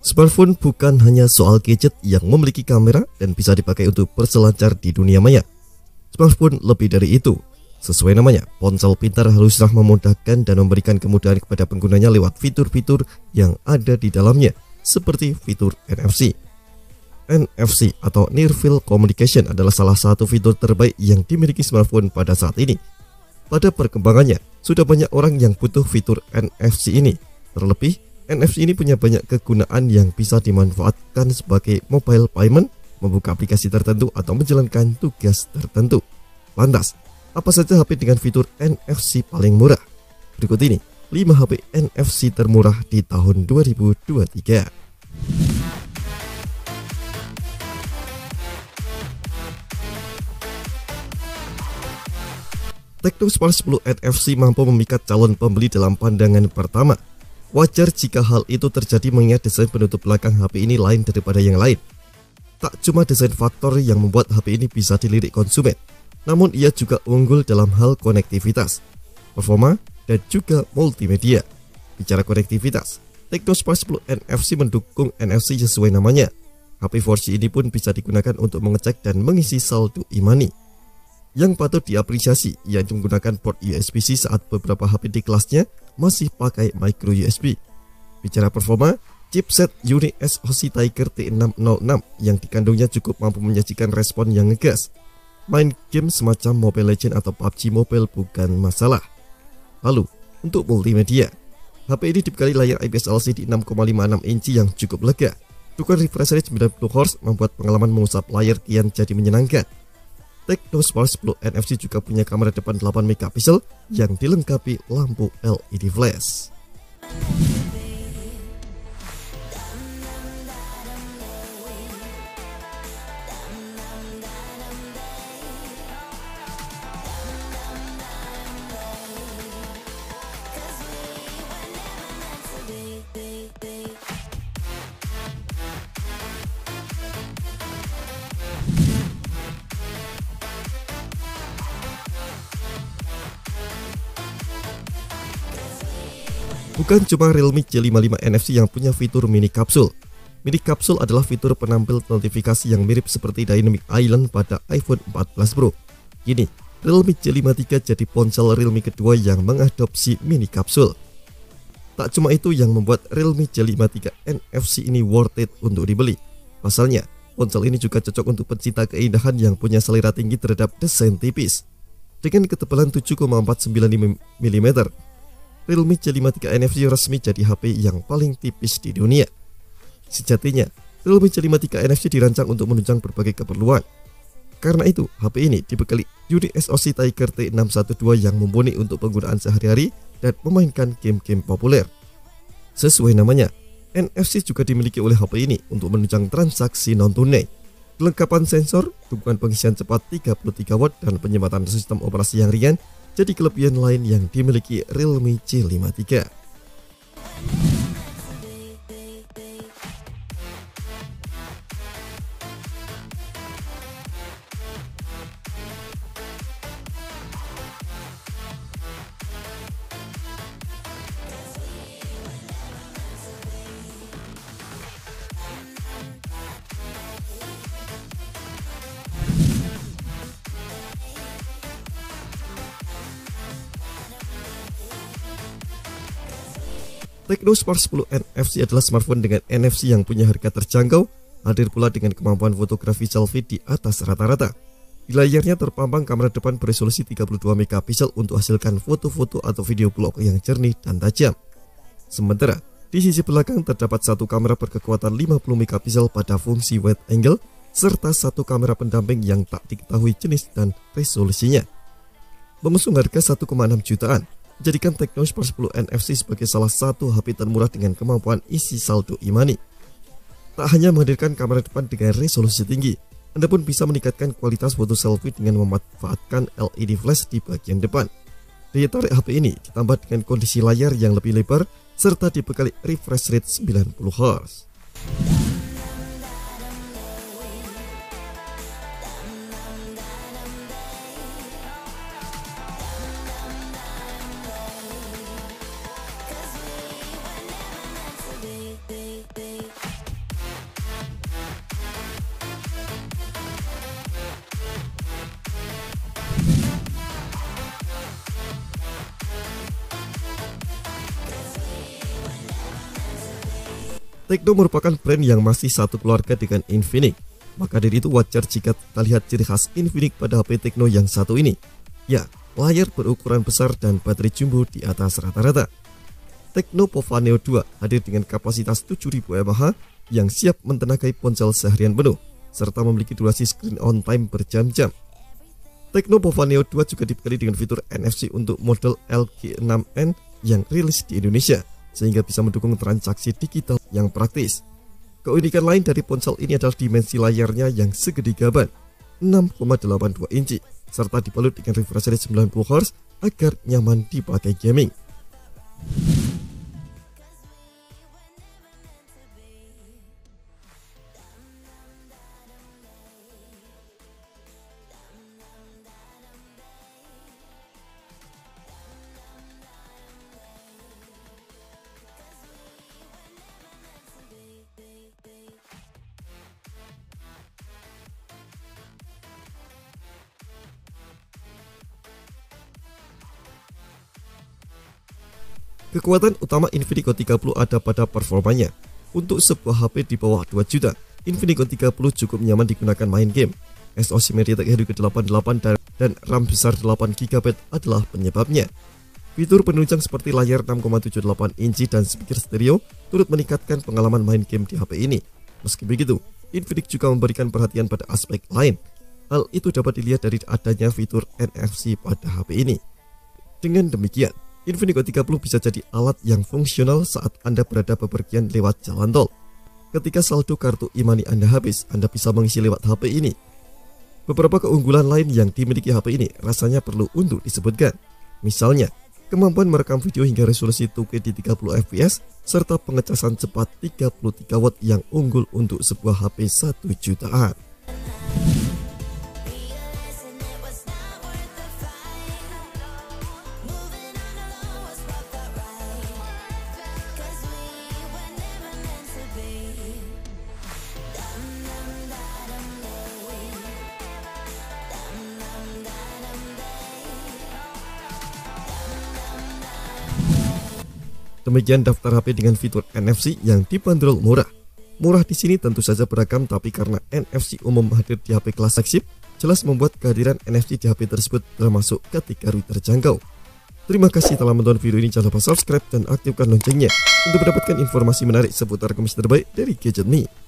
Smartphone bukan hanya soal gadget yang memiliki kamera dan bisa dipakai untuk berselancar di dunia maya. Smartphone lebih dari itu. Sesuai namanya, ponsel pintar haruslah memudahkan dan memberikan kemudahan kepada penggunanya lewat fitur-fitur yang ada di dalamnya, seperti fitur NFC. NFC atau Near Field Communication adalah salah satu fitur terbaik yang dimiliki smartphone pada saat ini. Pada perkembangannya, sudah banyak orang yang butuh fitur NFC ini. Terlebih, NFC ini punya banyak kegunaan yang bisa dimanfaatkan sebagai mobile payment, membuka aplikasi tertentu atau menjalankan tugas tertentu. Lantas, apa saja HP dengan fitur NFC paling murah? Berikut ini 5 HP NFC termurah di tahun 2023. Tecno Spark 10 NFC mampu memikat calon pembeli dalam pandangan pertama. Wajar jika hal itu terjadi mengingat desain penutup belakang HP ini lain daripada yang lain. Tak cuma desain faktor yang membuat HP ini bisa dilirik konsumen, namun ia juga unggul dalam hal konektivitas, performa, dan juga multimedia. Bicara konektivitas, Tecno Spark 10 NFC mendukung NFC sesuai namanya. HP 4G ini pun bisa digunakan untuk mengecek dan mengisi saldo e-money. Yang patut diapresiasi, ia menggunakan port USB-C saat beberapa HP di kelasnya masih pakai micro USB. Bicara performa, chipset Uni SoC Tiger T606 yang dikandungnya cukup mampu menyajikan respon yang ngegas. Main game semacam Mobile Legends atau PUBG Mobile bukan masalah. Lalu, untuk multimedia, HP ini dibekali layar IPS LCD 6,56 inci yang cukup lega. Dukungan refresh rate 90 Hz membuat pengalaman mengusap layar kian jadi menyenangkan. Tecno Spark 10 NFC juga punya kamera depan 8 megapiksel yang dilengkapi lampu LED flash. Bukan cuma Realme C55 NFC yang punya fitur mini kapsul. Mini kapsul adalah fitur penampil notifikasi yang mirip seperti Dynamic Island pada iPhone 14 Pro. Kini, Realme C53 jadi ponsel Realme kedua yang mengadopsi mini kapsul. Tak cuma itu yang membuat Realme C53 NFC ini worth it untuk dibeli. Pasalnya, ponsel ini juga cocok untuk pencinta keindahan yang punya selera tinggi terhadap desain tipis. Dengan ketebalan 7,495 mm, Realme C53 NFC resmi jadi HP yang paling tipis di dunia. Sejatinya, Realme C53 NFC dirancang untuk menunjang berbagai keperluan. Karena itu, HP ini dibekali Uni SoC Tiger T612 yang mumpuni untuk penggunaan sehari-hari dan memainkan game-game populer. Sesuai namanya, NFC juga dimiliki oleh HP ini untuk menunjang transaksi non-tunai. Kelengkapan sensor, dukungan pengisian cepat 33 watt, dan penyempatan sistem operasi yang ringan jadi kelebihan lain yang dimiliki Realme C53. Tecno Spark 10 NFC adalah smartphone dengan NFC yang punya harga terjangkau, hadir pula dengan kemampuan fotografi selfie di atas rata-rata. Di layarnya terpampang kamera depan beresolusi 32 megapiksel untuk hasilkan foto-foto atau video vlog yang jernih dan tajam. Sementara, di sisi belakang terdapat satu kamera berkekuatan 50 megapiksel pada fungsi wide angle, serta satu kamera pendamping yang tak diketahui jenis dan resolusinya. Mengusung harga 1,6 jutaan, menjadikan Tecno Spark 10 NFC sebagai salah satu HP termurah dengan kemampuan isi saldo e-money. Tak hanya menghadirkan kamera depan dengan resolusi tinggi, Anda pun bisa meningkatkan kualitas foto selfie dengan memanfaatkan LED flash di bagian depan. Daya tarik HP ini ditambah dengan kondisi layar yang lebih lebar serta dibekali refresh rate 90 Hz. Tecno merupakan brand yang masih satu keluarga dengan Infinix. Maka dari itu wajar jika kita lihat ciri khas Infinix pada HP Tecno yang satu ini. Ya, layar berukuran besar dan baterai jumbo di atas rata-rata. Tecno Pova Neo 2 hadir dengan kapasitas 7000 mAh yang siap mentenagai ponsel seharian penuh, serta memiliki durasi screen on time berjam-jam. Tecno Pova Neo 2 juga dibekali dengan fitur NFC untuk model LG6N yang rilis di Indonesia, sehingga bisa mendukung transaksi digital yang praktis. Keunikan lain dari ponsel ini adalah dimensi layarnya yang segede gaban, 6,82 inci, serta dibalut dengan refresh rate 90 Hz agar nyaman dipakai gaming. Kekuatan utama Infinix Hot 30 ada pada performanya. Untuk sebuah HP di bawah 2 juta, Infinix Hot 30 cukup nyaman digunakan main game. SoC MediaTek Helio G88 dan RAM besar 8GB adalah penyebabnya. Fitur penunjang seperti layar 6,78 inci dan speaker stereo turut meningkatkan pengalaman main game di HP ini. Meski begitu, Infinix juga memberikan perhatian pada aspek lain. Hal itu dapat dilihat dari adanya fitur NFC pada HP ini. Dengan demikian, Infinix Hot 30 bisa jadi alat yang fungsional saat Anda berada bepergian lewat jalan tol. Ketika saldo kartu e-money Anda habis, Anda bisa mengisi lewat HP ini. Beberapa keunggulan lain yang dimiliki HP ini rasanya perlu untuk disebutkan. Misalnya, kemampuan merekam video hingga resolusi 2K di 30 fps, serta pengecasan cepat 33 watt yang unggul untuk sebuah HP 1 jutaan. Demikian daftar HP dengan fitur NFC yang dibanderol murah. Murah di sini tentu saja beragam, tapi karena NFC umum hadir di HP kelas flagship, jelas membuat kehadiran NFC di HP tersebut termasuk kategori terjangkau. Terima kasih telah menonton video ini, jangan lupa subscribe dan aktifkan loncengnya untuk mendapatkan informasi menarik seputar komisi terbaik dari Gadget Me.